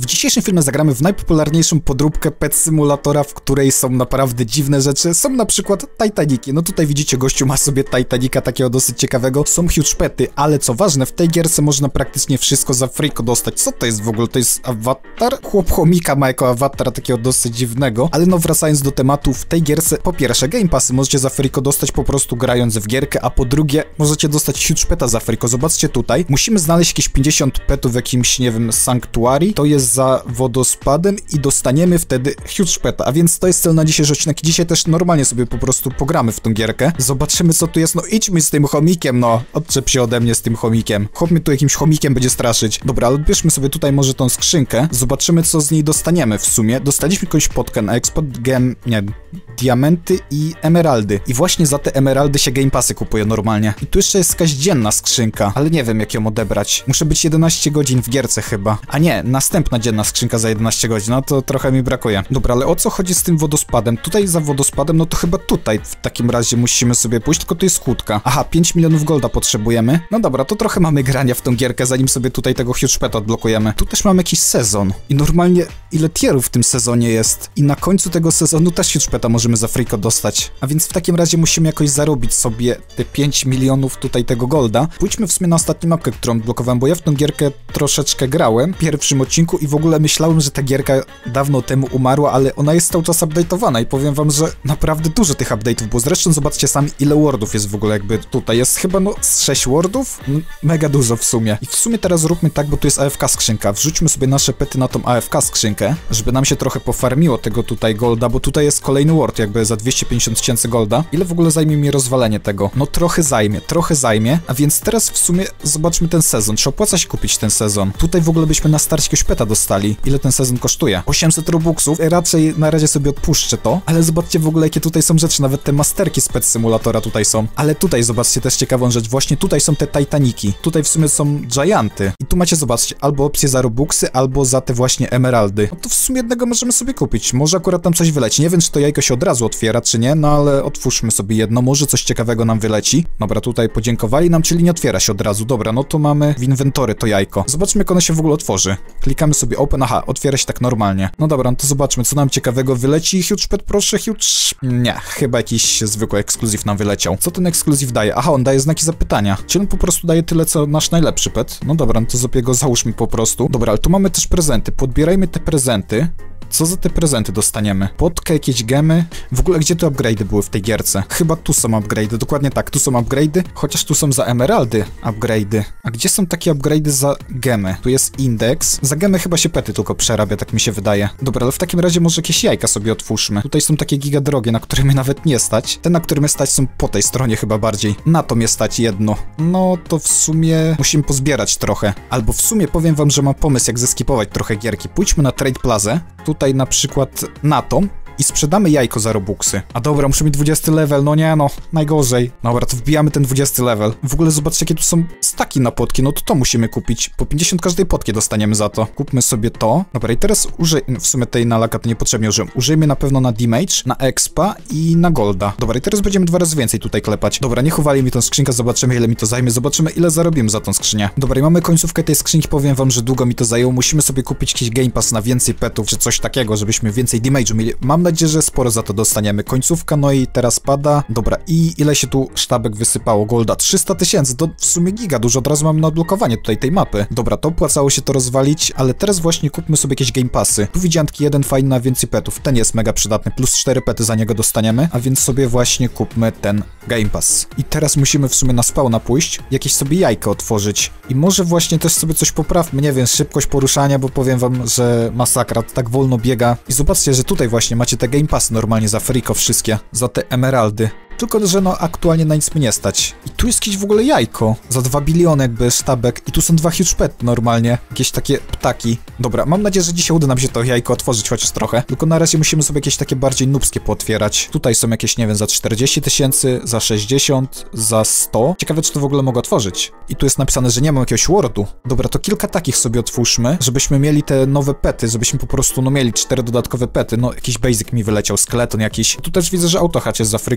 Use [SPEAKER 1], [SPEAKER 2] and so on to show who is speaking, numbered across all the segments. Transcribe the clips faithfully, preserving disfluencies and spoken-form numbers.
[SPEAKER 1] W dzisiejszym filmie zagramy w najpopularniejszą podróbkę Pet Simulatora, w której są naprawdę dziwne rzeczy. Są na przykład Titaniki. No tutaj widzicie, gościu ma sobie Titanika takiego dosyć ciekawego. Są huge pety, ale co ważne, w tej gierce można praktycznie wszystko za friko dostać. Co to jest w ogóle? To jest awatar? Chłop chomika ma jako awatar takiego dosyć dziwnego. Ale no wracając do tematu, w tej gierce po pierwsze Game Passy możecie za friko dostać po prostu grając w gierkę, a po drugie możecie dostać huge peta za friko. Zobaczcie tutaj. Musimy znaleźć jakieś pięćdziesiąt petów w jakimś, nie wiem, sanktuarii. To jest za wodospadem i dostaniemy wtedy huge peta, a więc to jest cel na dzisiejszy odcinek. Dzisiaj też normalnie sobie po prostu pogramy w tą gierkę. Zobaczymy, co tu jest. No idźmy z tym chomikiem, no. Odczep się ode mnie z tym chomikiem. Chłop mnie tu jakimś chomikiem będzie straszyć. Dobra, ale odbierzmy sobie tutaj może tą skrzynkę. Zobaczymy, co z niej dostaniemy w sumie. Dostaliśmy jakąś potkę na eksport, gem, nie, diamenty i emeraldy. I właśnie za te emeraldy się Game Passy kupuje normalnie. I tu jeszcze jest jakaś dzienna skrzynka, ale nie wiem, jak ją odebrać. Muszę być jedenaście godzin w gierce chyba. A nie, następna dzienna skrzynka za jedenaście godzin, no to trochę mi brakuje. Dobra, ale o co chodzi z tym wodospadem? Tutaj za wodospadem, no to chyba tutaj w takim razie musimy sobie pójść, tylko to jest kłódka. Aha, pięć milionów golda potrzebujemy. No dobra, to trochę mamy grania w tą gierkę, zanim sobie tutaj tego huge peta odblokujemy. Tu też mamy jakiś sezon. I normalnie ile tierów w tym sezonie jest. I na końcu tego sezonu też huge peta możemy za friko dostać. A więc w takim razie musimy jakoś zarobić sobie te pięć milionów tutaj tego golda. Pójdźmy w sumie na ostatnią mapkę, którą blokowałem, bo ja w tą gierkę troszeczkę grałem w pierwszym odcinku i w ogóle myślałem, że ta gierka dawno temu umarła, ale ona jest cały czas update'owana i powiem wam, że naprawdę dużo tych update'ów było. Zresztą zobaczcie sami, ile wardów jest w ogóle jakby tutaj. Jest chyba no z sześć wardów? Mega dużo w sumie. I w sumie teraz zróbmy tak, bo tu jest A F K skrzynka. Wrzućmy sobie nasze pety na tą A F K skrzynkę, żeby nam się trochę pofarmiło tego tutaj golda, bo tutaj jest kolejny ward jakby za dwieście pięćdziesiąt tysięcy golda. Ile w ogóle zajmie mi rozwalenie tego? No trochę zajmie, trochę zajmie, a więc teraz w sumie zobaczmy ten sezon. Czy opłaca się kupić ten sezon? Tutaj w ogóle byśmy na starcie jakiegoś peta dostali. Ile ten sezon kosztuje? osiemset robuxów. Raczej na razie sobie odpuszczę to, ale zobaczcie w ogóle, jakie tutaj są rzeczy. Nawet te masterki z Pet Simulatora tutaj są. Ale tutaj zobaczcie też ciekawą rzecz. Właśnie tutaj są te Titaniki. Tutaj w sumie są Gianty. I tu macie, zobaczcie, albo opcje za robuxy, albo za te właśnie emeraldy. No to w sumie jednego możemy sobie kupić. Może akurat tam coś wyleci. Nie wiem, czy to jajko się od razu otwiera, czy nie, no ale otwórzmy sobie jedno. Może coś ciekawego nam wyleci. Dobra, tutaj podziękowali nam, czyli nie otwiera się od razu. Dobra, no to mamy w inwentory to jajko. Zobaczmy, jak ono się w ogóle otworzy. Klikamy sobie open. Aha, otwiera się tak normalnie. No dobra, no to zobaczmy, co nam ciekawego wyleci. Huge pet, proszę, huge... Nie, chyba jakiś zwykły ekskluzyw nam wyleciał. Co ten ekskluzyw daje? Aha, on daje znaki zapytania. Czy on po prostu daje tyle, co nasz najlepszy pet? No dobra, no to sobie go załóżmy po prostu. Dobra, ale tu mamy też prezenty. Podbierajmy te prezenty. Co za te prezenty dostaniemy? Potkę, jakieś gemy? W ogóle gdzie te upgrade'y były w tej gierce? Chyba tu są upgrade'y, dokładnie tak, tu są upgrade'y, chociaż tu są za emeraldy upgrade'y. A gdzie są takie upgrade'y za gemy? Tu jest indeks. Za gemy chyba się pety tylko przerabia, tak mi się wydaje. Dobra, ale w takim razie może jakieś jajka sobie otwórzmy. Tutaj są takie giga drogie, na które mnie nawet nie stać. Te, na które mnie stać, są po tej stronie chyba bardziej. Na to mnie stać jedno. No to w sumie musimy pozbierać trochę. Albo w sumie powiem wam, że mam pomysł, jak zeskipować trochę gierki. Pójdźmy na Trade Plazę. Tutaj na przykład na to i sprzedamy jajko za robuxy. A dobra, muszę mieć dwudziesty level, no nie no, najgorzej. Dobra, to wbijamy ten dwudziesty level. W ogóle zobaczcie, jakie tu są staki na potki, no to to musimy kupić. Po pięćdziesiąt każdej potki dostaniemy za to. Kupmy sobie to. Dobra, i teraz użyj... w sumie tej na laka to niepotrzebnie użyłem. Użyjmy na pewno na damage, na expa i na golda. Dobra, i teraz będziemy dwa razy więcej tutaj klepać. Dobra, nie chowali mi tą skrzynkę, zobaczymy, ile mi to zajmie, zobaczymy, ile zarobimy za tą skrzynię. Dobra, i mamy końcówkę tej skrzynki, powiem wam, że długo mi to zajęło. Musimy sobie kupić jakiś Game Pass na więcej petów, czy coś takiego, żebyśmy więcej damage'u mieli. Mam nadzieję, że sporo za to dostaniemy. Końcówka, no i teraz pada. Dobra, i ile się tu sztabek wysypało? Golda trzysta tysięcy, to w sumie giga dużo. Od razu mamy na odblokowanie tutaj tej mapy. Dobra, to opłacało się to rozwalić, ale teraz właśnie kupmy sobie jakieś Game Passy. Tu widzianki jeden fajny na więcej petów. Ten jest mega przydatny, plus cztery pety za niego dostaniemy, a więc sobie właśnie kupmy ten Game Pass. I teraz musimy w sumie na spawna pójść, jakieś sobie jajka otworzyć. I może właśnie też sobie coś poprawmy, nie wiem, szybkość poruszania, bo powiem wam, że masakra, tak wolno biega. I zobaczcie, że tutaj właśnie macie te Game Passy normalnie za friko wszystkie, za te emeraldy. Tylko, że no aktualnie na nic mnie nie stać. I tu jest jakieś w ogóle jajko. Za dwa biliony jakby sztabek. I tu są dwa huge pety normalnie. Jakieś takie ptaki. Dobra, mam nadzieję, że dzisiaj uda nam się to jajko otworzyć chociaż trochę. Tylko na razie musimy sobie jakieś takie bardziej nubskie pootwierać. Tutaj są jakieś, nie wiem, za czterdzieści tysięcy, za sześćdziesiąt, za sto. Ciekawe, czy to w ogóle mogę otworzyć. I tu jest napisane, że nie mam jakiegoś wardu. Dobra, to kilka takich sobie otwórzmy, żebyśmy mieli te nowe pety, żebyśmy po prostu no mieli cztery dodatkowe pety. No jakiś basic mi wyleciał, skeleton jakiś. Tu też widzę, że autohatch jest z Afryka, więc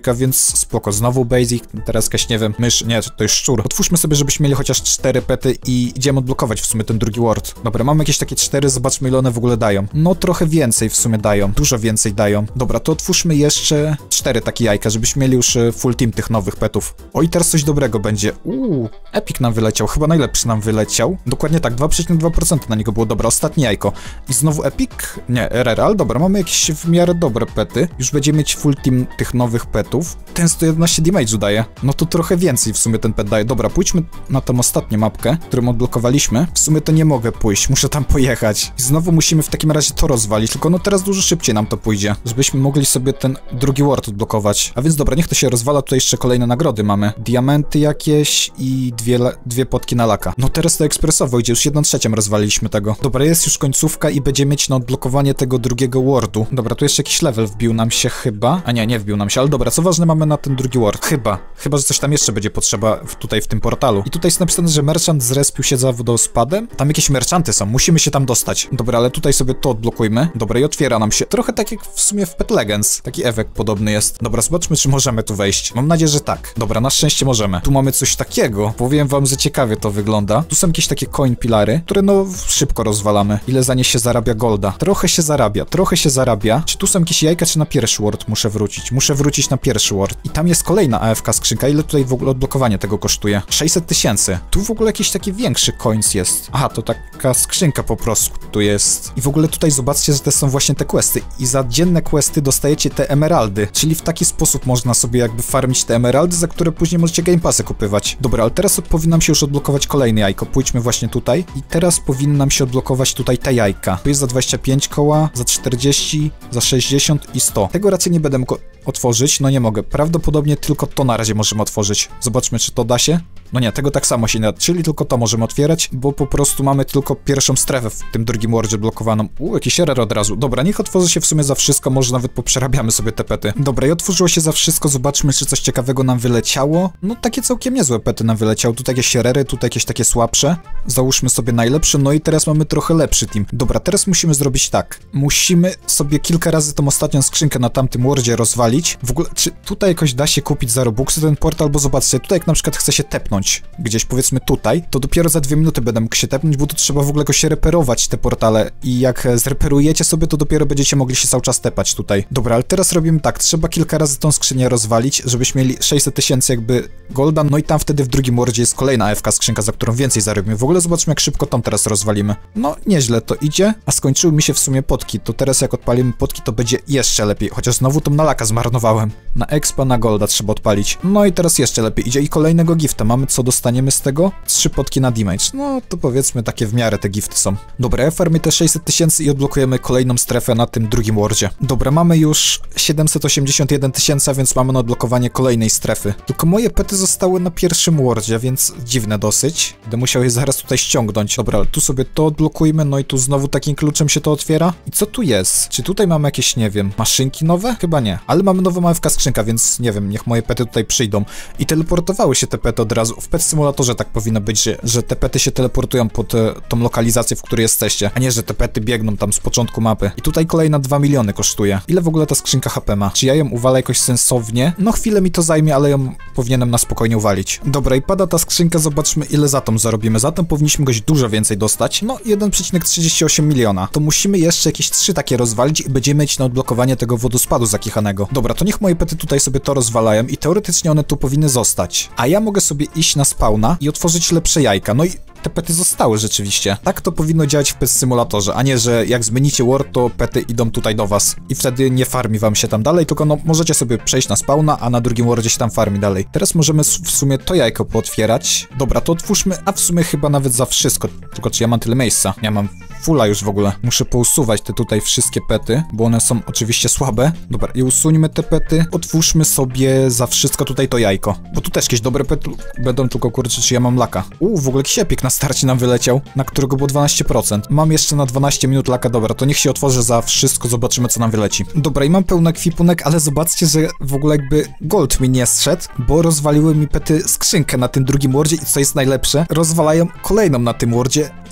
[SPEAKER 1] spoko, znowu basic, teraz jakaś, nie wiem, mysz, nie, to jest szczur. Otwórzmy sobie, żebyśmy mieli chociaż cztery pety i idziemy odblokować w sumie ten drugi ward. Dobra, mamy jakieś takie cztery, zobaczmy ile one w ogóle dają. No trochę więcej w sumie dają, dużo więcej dają. Dobra, to otwórzmy jeszcze cztery takie jajka, żebyśmy mieli już full team tych nowych petów. Oj, teraz coś dobrego będzie. Uuu, Epic nam wyleciał, chyba najlepszy nam wyleciał. Dokładnie tak, dwa przecinek dwa procent na niego było. Dobra, ostatnie jajko. I znowu Epic? Nie, R R, ale dobra, mamy jakieś w miarę dobre pety. Już będziemy mieć full team tych nowych petów. Ten sto jedenaście damage'u daje. No to trochę więcej w sumie ten pet daje. Dobra, pójdźmy na tą ostatnią mapkę, którą odblokowaliśmy. W sumie to nie mogę pójść, muszę tam pojechać. I znowu musimy w takim razie to rozwalić, tylko no teraz dużo szybciej nam to pójdzie, żebyśmy mogli sobie ten drugi ward odblokować. A więc dobra, niech to się rozwala, tutaj jeszcze kolejne nagrody mamy. Diamenty jakieś i dwie, dwie potki na laka. No teraz to ekspresowo idzie, już jedną trzecią rozwaliliśmy tego. Dobra, jest już końcówka i będziemy mieć na odblokowanie tego drugiego wardu. Dobra, tu jeszcze jakiś level wbił nam się chyba. A nie, nie wbił nam się, ale dobra, co ważne mamy na ten drugi ward. Chyba. Chyba, że coś tam jeszcze będzie potrzeba w, tutaj w tym portalu. I tutaj jest napisane, że merchant zrespił się za wodospadem. Tam jakieś merchanty są, musimy się tam dostać. Dobra, ale tutaj sobie to odblokujmy. Dobra, i otwiera nam się. Trochę tak jak w sumie w Pet Legends. Taki efekt podobny jest. Dobra, zobaczmy, czy możemy tu wejść. Mam nadzieję, że tak. Dobra, na szczęście możemy. Tu mamy coś takiego. Powiem wam, że ciekawie to wygląda. Tu są jakieś takie coin pilary, które no szybko rozwalamy. Ile za nie się zarabia golda? Trochę się zarabia, trochę się zarabia. Czy tu są jakieś jajka, czy na pierwszy ward muszę wrócić? Muszę wrócić na pierwszy ward. I tam jest kolejna A F K skrzynka. Ile tutaj w ogóle odblokowanie tego kosztuje? sześćset tysięcy. Tu w ogóle jakiś taki większy coins jest. Aha, to taka skrzynka po prostu tu jest. I w ogóle tutaj zobaczcie, że to są właśnie te questy. I za dzienne questy dostajecie te emeraldy. Czyli w taki sposób można sobie jakby farmić te emeraldy, za które później możecie Game Passy kupywać. Dobra, ale teraz powinnam się już odblokować kolejne jajko. Pójdźmy właśnie tutaj. I teraz powinnam się odblokować tutaj te jajka. Tu jest za dwadzieścia pięć koła, za czterdzieści, za sześćdziesiąt i sto. Tego raczej nie będę mógł otworzyć, no nie mogę. Prawdopodobnie tylko to na razie możemy otworzyć. Zobaczmy, czy to da się. No nie, tego tak samo się nie da, czyli tylko to możemy otwierać, bo po prostu mamy tylko pierwszą strefę w tym drugim wardzie blokowaną. Uuu, jakiś error od razu. Dobra, niech otworzy się w sumie za wszystko, może nawet poprzerabiamy sobie te pety. Dobra, i otworzyło się za wszystko, zobaczmy, czy coś ciekawego nam wyleciało. No takie całkiem niezłe pety nam wyleciały. Tutaj jakieś erery, tutaj jakieś takie słabsze. Załóżmy sobie najlepsze, no i teraz mamy trochę lepszy team. Dobra, teraz musimy zrobić tak. Musimy sobie kilka razy tą ostatnią skrzynkę na tamtym wardzie rozwalić. W ogóle, czy tutaj jakoś da się kupić za robuxy ten portal, bo zobaczcie, tutaj jak na przykład chce się tepnąć gdzieś powiedzmy tutaj, to dopiero za dwie minuty będę mógł się tepnąć, bo tu trzeba w ogóle jakoś reperować te portale i jak zreperujecie sobie, to dopiero będziecie mogli się cały czas tepać tutaj. Dobra, ale teraz robimy tak, trzeba kilka razy tą skrzynię rozwalić, żebyśmy mieli sześćset tysięcy jakby golda, no i tam wtedy w drugim wardzie jest kolejna A F K skrzynka, za którą więcej zarobimy. W ogóle zobaczmy, jak szybko tam teraz rozwalimy. No, nieźle to idzie, a skończyły mi się w sumie potki, to teraz jak odpalimy potki, to będzie jeszcze lepiej, chociaż znowu tą na laka zmarnowałem. Na expa, na golda trzeba odpalić. No i teraz jeszcze lepiej idzie i kolejnego gifta mamy, co dostaniemy z tego? Trzy potki na damage. No to powiedzmy takie w miarę te gifty są. Dobra, ja farmię te sześćset tysięcy i odblokujemy kolejną strefę na tym drugim wardzie. Dobra, mamy już siedemset osiemdziesiąt jeden tysięcy, więc mamy na odblokowanie kolejnej strefy. Tylko moje pety zostały na pierwszym wardzie, więc dziwne dosyć. Będę musiał je zaraz tutaj ściągnąć. Dobra, tu sobie to odblokujmy, no i tu znowu takim kluczem się to otwiera. I co tu jest? Czy tutaj mamy jakieś, nie wiem, maszynki nowe? Chyba nie. Ale mamy nową A F K skrzynka, więc nie wiem, niech moje pety tutaj przyjdą. I teleportowały się te pety od razu. W Pet Simulatorze tak powinno być, że, że te pety się teleportują pod e, tą lokalizację, w której jesteście, a nie, że te pety biegną tam z początku mapy. I tutaj kolejna dwa miliony kosztuje. Ile w ogóle ta skrzynka H P ma? Czy ja ją uwalę jakoś sensownie? No chwilę mi to zajmie, ale ją powinienem na spokojnie uwalić. Dobra, i pada ta skrzynka, zobaczmy ile za tą zarobimy. Za tą powinniśmy goś dużo więcej dostać. No jeden przecinek trzydzieści osiem miliona. To musimy jeszcze jakieś trzy takie rozwalić i będziemy mieć na odblokowanie tego wodospadu zakichanego. Dobra, to niech moje pety tutaj sobie to rozwalają i teoretycznie one tu powinny zostać. A ja mogę sobie iść na spawna i otworzyć lepsze jajka. No i te pety zostały rzeczywiście. Tak to powinno działać w Pet Simulatorze, a nie, że jak zmienicie ward, to pety idą tutaj do was i wtedy nie farmi wam się tam dalej, tylko no możecie sobie przejść na spawna, a na drugim wardzie się tam farmi dalej. Teraz możemy w sumie to jajko pootwierać. Dobra, to otwórzmy, a w sumie chyba nawet za wszystko. Tylko czy ja mam tyle miejsca? Ja mam fulla już w ogóle. Muszę pousuwać te tutaj wszystkie pety, bo one są oczywiście słabe. Dobra, i usuńmy te pety. Otwórzmy sobie za wszystko tutaj to jajko, bo tu też jakieś dobre pety będą, tylko kurczę, czy ja mam laka. Uuu, w ogóle jakiś epik na starcie nam wyleciał, na którego było dwanaście procent. Mam jeszcze na dwanaście minut laka, dobra, to niech się otworzy za wszystko, zobaczymy co nam wyleci. Dobra, i mam pełny ekwipunek, ale zobaczcie, że w ogóle jakby gold mi nie zszedł, bo rozwaliły mi pety skrzynkę na tym drugim wardzie i co jest najlepsze, rozwalają kolejną na tym wardzie i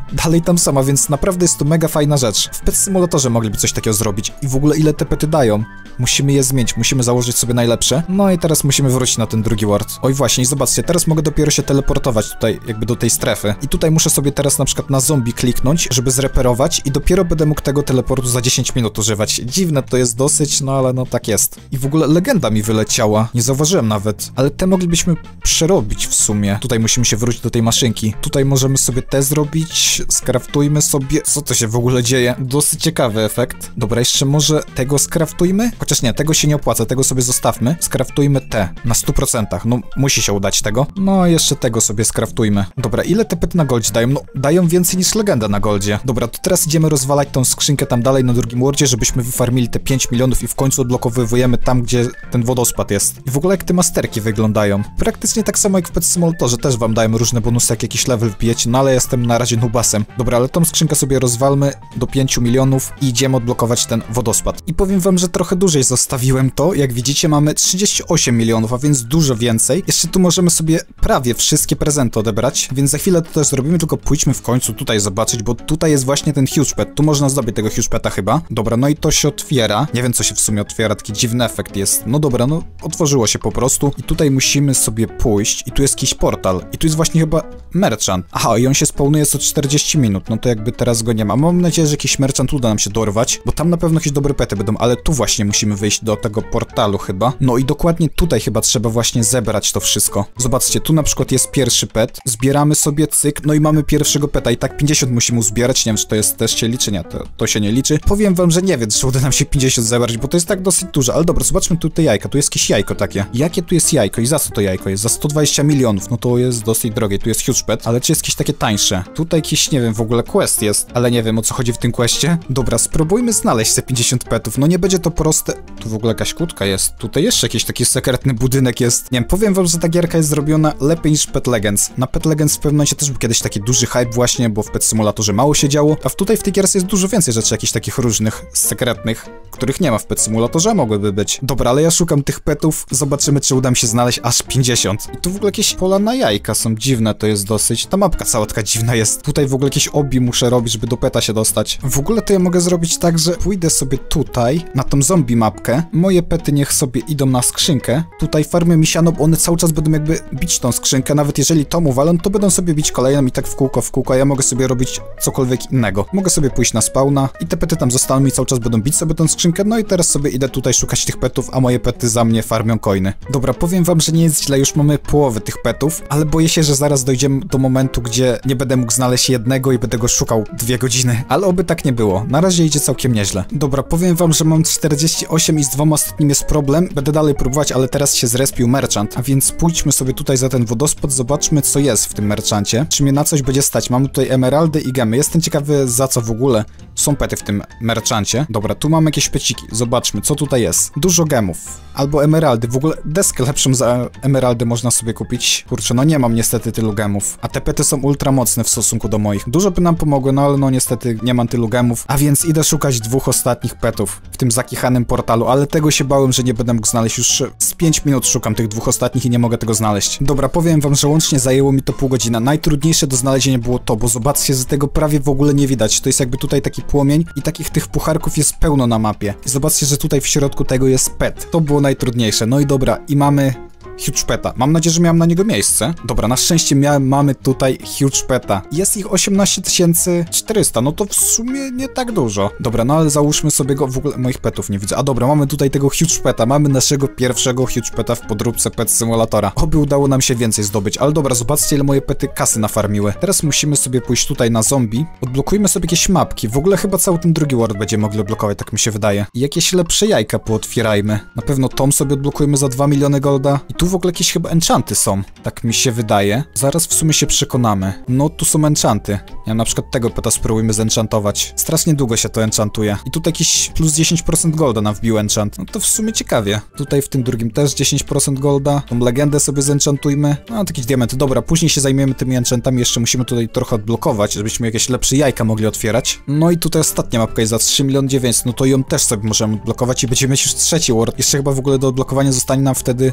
[SPEAKER 1] dalej tam sama, więc naprawdę jest to mega fajna rzecz. W Pet Simulatorze mogliby coś takiego zrobić. I w ogóle ile te pety dają? Musimy je zmienić, musimy założyć sobie najlepsze. No i teraz musimy wrócić na ten drugi world. Oj właśnie, i zobaczcie, teraz mogę dopiero się teleportować tutaj, jakby do tej strefy. I tutaj muszę sobie teraz na przykład na zombie kliknąć, żeby zreperować i dopiero będę mógł tego teleportu za dziesięć minut używać. Dziwne to jest dosyć, no ale no tak jest. I w ogóle legenda mi wyleciała, nie zauważyłem nawet. Ale te moglibyśmy przerobić w sumie. Tutaj musimy się wrócić do tej maszynki. Tutaj możemy sobie te zrobić, skraftujmy sobie... Co to się w ogóle dzieje? Dosyć ciekawy efekt. Dobra, jeszcze może tego skraftujmy? Chociaż nie, tego się nie opłaca, tego sobie zostawmy. Skraftujmy te na stu procentach. No, musi się udać tego. No, jeszcze tego sobie skraftujmy. Dobra, ile te pety na goldzie dają? No, dają więcej niż legenda na goldzie. Dobra, to teraz idziemy rozwalać tą skrzynkę tam dalej na drugim worldzie, żebyśmy wyfarmili te pięć milionów i w końcu odblokowujemy tam, gdzie ten wodospad jest. I w ogóle jak te masterki wyglądają. Praktycznie tak samo jak w Pet Simulatorze, też wam dają różne bonusy, jak jakiś level wbijecie, no ale jestem na razie nubasem. Dobra, ale tą skrzynkę sobie rozwalmy do pięciu milionów i idziemy odblokować ten wodospad. I powiem wam, że trochę dłużej zostawiłem to. Jak widzicie, mamy trzydzieści osiem milionów, a więc dużo więcej. Jeszcze tu możemy sobie prawie wszystkie prezenty odebrać, więc za chwilę to też zrobimy, tylko pójdźmy w końcu tutaj zobaczyć, bo tutaj jest właśnie ten huge pet. Tu można zdobyć tego huge peta chyba. Dobra, no i to się otwiera. Nie wiem, co się w sumie otwiera, taki dziwny efekt jest. No dobra, no otworzyło się po prostu. I tutaj musimy sobie pójść i tu jest jakiś portal. I tu jest właśnie chyba merchant. Aha, i on się spawnuje co czterdzieści minut, no to jakby teraz go nie ma. Mam nadzieję, że jakiś merchant uda nam się dorwać, bo tam na pewno jakieś dobre pety będą, ale tu właśnie musimy wyjść do tego portalu chyba. No i dokładnie tutaj chyba trzeba właśnie zebrać to wszystko. Zobaczcie, tu na przykład jest pierwszy pet, zbieramy sobie cyk, no i mamy pierwszego peta i tak pięćdziesiąt musimy uzbierać, nie wiem, czy to jest też się liczy, nie, to, to się nie liczy. Powiem wam, że nie wiem, czy uda nam się pięćdziesiąt zebrać, bo to jest tak dosyć dużo, ale dobra, zobaczmy tutaj jajka, tu jest jakieś jajko takie. Jakie tu jest jajko i za co to jajko jest? Za sto dwadzieścia milionów, no to jest dosyć drogie, tu jest huge pet, ale czy jest jakieś takie tańsze? Tutaj jakiś, nie wiem, w ogóle quest jest, ale nie wiem, o co chodzi w tym questie. Dobra, spróbujmy znaleźć te pięćdziesiąt petów, no nie będzie to proste. Tu w ogóle jakaś kłódka jest, tutaj jeszcze jakiś taki sekretny budynek jest. Nie wiem, powiem wam, że ta gierka jest zrobiona lepiej niż Pet Legends. Na Pet Legends w pewnym momencie też był kiedyś taki duży hype właśnie, bo w Pet Simulatorze mało się działo, a w tutaj w tej gierce jest dużo więcej rzeczy jakichś takich różnych, sekretnych, których nie ma w Pet Simulatorze, a mogłyby być. Dobra, ale ja szukam tych petów, zobaczymy, czy uda mi się znaleźć aż pięćdziesiąt. I tu w ogóle jakieś pola na jajka są dziwne, to jest dosyć. Ta mapka cała taka dziwna jest. Tutaj w ogóle jakieś obi muszę robić, żeby do peta się dostać. W ogóle to ja mogę zrobić tak, że pójdę sobie tutaj, na tą zombie mapkę. Moje pety niech sobie idą na skrzynkę. Tutaj farmy mi siano, bo one cały czas będą jakby bić tą skrzynkę, nawet jeżeli tą uwalą, to będą sobie bić kolejną i tak w kółko, w kółko, a ja mogę sobie robić cokolwiek innego. Mogę sobie pójść na spawna i te pety tam zostaną i cały czas będą bić sobie tą skrzynkę, no i teraz sobie idę tutaj szukać tych petów, a moje pety za mnie farmią coiny. Dobra, powiem wam, że nie jest źle, już mamy połowę tych petów, ale boję się, że zaraz dojdziemy do momentu, gdzie nie będę mógł znaleźć jednego i będę go szukał dwie godziny, ale oby tak nie było. Na razie idzie całkiem nieźle. Dobra, powiem wam, że mam czterdzieści osiem i z dwoma ostatnimi jest problem. Będę dalej próbować, ale teraz się zrespił merchant, a więc pójdźmy sobie tutaj za ten wodospad, zobaczmy, co jest w tym merchancie. Czy mnie na coś będzie stać? Mamy tutaj emeraldy i gemy. Jestem ciekawy, za co w ogóle są pety w tym merchancie. Dobra, tu mamy jakieś peciki. Zobaczmy, co tutaj jest. Dużo gemów. Albo emeraldy. W ogóle deskę lepszą za emeraldy można sobie kupić. Kurczę, no nie mam niestety tylu gemów. A te pety są ultra mocne w stosunku do moich. Dużo by nam pomogły, no ale no niestety nie mam tylu gemów. A więc idę szukać dwóch ostatnich petów w tym zakichanym portalu, ale tego się bałem, że nie będę mógł znaleźć. Już z pięć minut szukam tych dwóch ostatnich i nie mogę tego znaleźć. Dobra, powiem wam, że łącznie zajęło mi to pół godziny. Najtrudniejsze do znalezienia było to, bo zobaczcie, że tego prawie w ogóle nie widać. To jest jakby tutaj taki płomień i takich tych pucharków jest pełno na mapie. I zobaczcie, że tutaj w środku tego jest pet. To było najtrudniejsze. No i dobra, i mamy huge peta. Mam nadzieję, że miałem na niego miejsce. Dobra, na szczęście miałem, mamy tutaj huge peta. Jest ich osiemnaście tysięcy czterysta, no to w sumie nie tak dużo. Dobra, no ale załóżmy sobie go, w ogóle moich petów nie widzę. A dobra, mamy tutaj tego huge peta, mamy naszego pierwszego huge peta w podróbce Pet Simulatora. Oby udało nam się więcej zdobyć, ale dobra, zobaczcie, ile moje pety kasy nafarmiły. Teraz musimy sobie pójść tutaj na zombie. Odblokujmy sobie jakieś mapki. W ogóle chyba cały ten drugi world będziemy mogli odblokować, tak mi się wydaje. I jakieś lepsze jajka pootwierajmy. Na pewno Tom sobie odblokujemy za dwa miliony golda. I tu w ogóle jakieś chyba enchanty są, tak mi się wydaje. Zaraz w sumie się przekonamy. No tu są enchanty. Ja na przykład tego peta spróbujmy zenchantować. Strasznie długo się to enchantuje. I tutaj jakiś plus dziesięć procent golda nam wbił enchant. No to w sumie ciekawie. Tutaj w tym drugim też dziesięć procent golda. Tą legendę sobie zenchantujmy. No to jakieś diamenty. Dobra, później się zajmiemy tymi enchantami. Jeszcze musimy tutaj trochę odblokować, żebyśmy jakieś lepsze jajka mogli otwierać. No i tutaj ostatnia mapka jest za trzy miliony dziewięćset. No to ją też sobie możemy odblokować i będziemy mieć już trzeci world. Jeszcze chyba w ogóle do odblokowania zostanie nam wtedy tutaj ten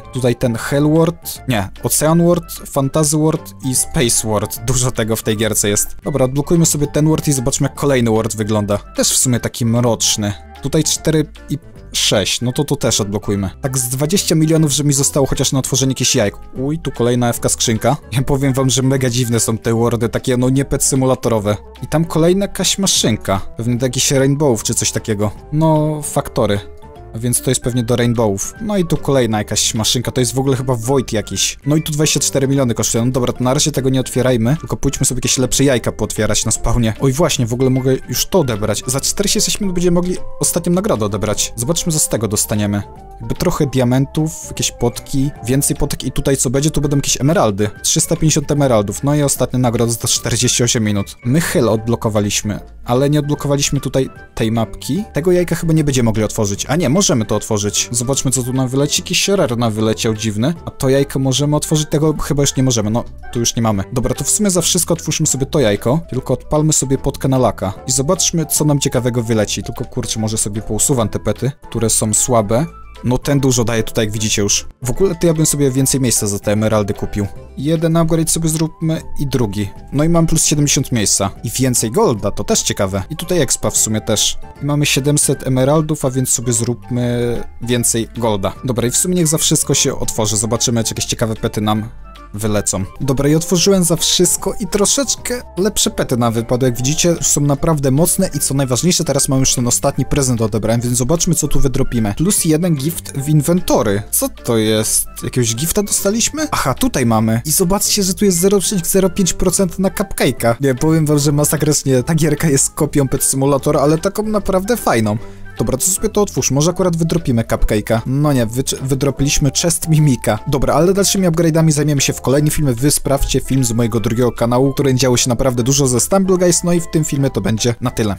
[SPEAKER 1] ten Hell World, nie, Ocean World, Fantasy World i Space World. Dużo tego w tej gierce jest. Dobra, odblokujmy sobie ten world i zobaczmy, jak kolejny world wygląda. Też w sumie taki mroczny. Tutaj cztery i sześć, no to to też odblokujmy. Tak z dwadzieścia milionów, że mi zostało chociaż na otworzenie jakichś jajek. Uj, tu kolejna F K skrzynka. Ja powiem wam, że mega dziwne są te worldy, takie no nie pet symulatorowe. I tam kolejna jakaś maszynka. Pewnie do jakichś rainbowów czy coś takiego. No, faktory. A więc to jest pewnie do rainbowów. No i tu kolejna jakaś maszynka, to jest w ogóle chyba Void jakiś. No i tu dwadzieścia cztery miliony kosztuje. No dobra, to na razie tego nie otwierajmy, tylko pójdźmy sobie jakieś lepsze jajka pootwierać na spawnie. Oj właśnie, w ogóle mogę już to odebrać. Za czterdzieści sześć minut będziemy mogli ostatnią nagrodę odebrać. Zobaczmy, co z tego dostaniemy. Jakby trochę diamentów, jakieś potki, więcej potek i tutaj co będzie, tu będą jakieś emeraldy. trzysta pięćdziesiąt emeraldów, no i ostatnia nagroda za czterdzieści osiem minut. My Hell odblokowaliśmy, ale nie odblokowaliśmy tutaj tej mapki. Tego jajka chyba nie będziemy mogli otworzyć. A nie, możemy to otworzyć. Zobaczmy, co tu nam wyleci. Jakiś rare nam wyleciał dziwny. A to jajko możemy otworzyć, tego chyba już nie możemy. No, tu już nie mamy. Dobra, to w sumie za wszystko otwórzmy sobie to jajko, tylko odpalmy sobie potkę na laka. I zobaczmy, co nam ciekawego wyleci. Tylko kurczę, może sobie pousuwam te pety, które są słabe. No ten dużo daje tutaj, jak widzicie już. W ogóle to ja bym sobie więcej miejsca za te emeraldy kupił. Jeden upgrade sobie zróbmy i drugi. No i mam plus siedemdziesiąt miejsca. I więcej golda, to też ciekawe. I tutaj expa w sumie też. I mamy siedemset emeraldów, a więc sobie zróbmy więcej golda. Dobra, i w sumie niech za wszystko się otworzy. Zobaczymy, czy jakieś ciekawe pety nam wylecą. Dobra, i otworzyłem za wszystko i troszeczkę lepsze pety nam wypadły. Jak widzicie, już są naprawdę mocne i co najważniejsze, teraz mam już ten ostatni prezent odebrałem, więc zobaczmy, co tu wydropimy. Plus jeden gift w inwentory. Co to jest? Jakiegoś gifta dostaliśmy? Aha, tutaj mamy. I zobaczcie, że tu jest zero przecinek zero pięć procent na cupcake'a. Nie, powiem wam, że masakrycznie. Ta gierka jest kopią Pet Simulatora, ale taką naprawdę fajną. Dobra, to sobie to otwórz, może akurat wydropimy cupcake'a. No nie, wy wydropiliśmy chest Mimika. Dobra, ale dalszymi upgrade'ami zajmiemy się w kolejnym filmie. Wy sprawdźcie film z mojego drugiego kanału, który działo się naprawdę dużo ze Stumble Guys, no i w tym filmie to będzie na tyle.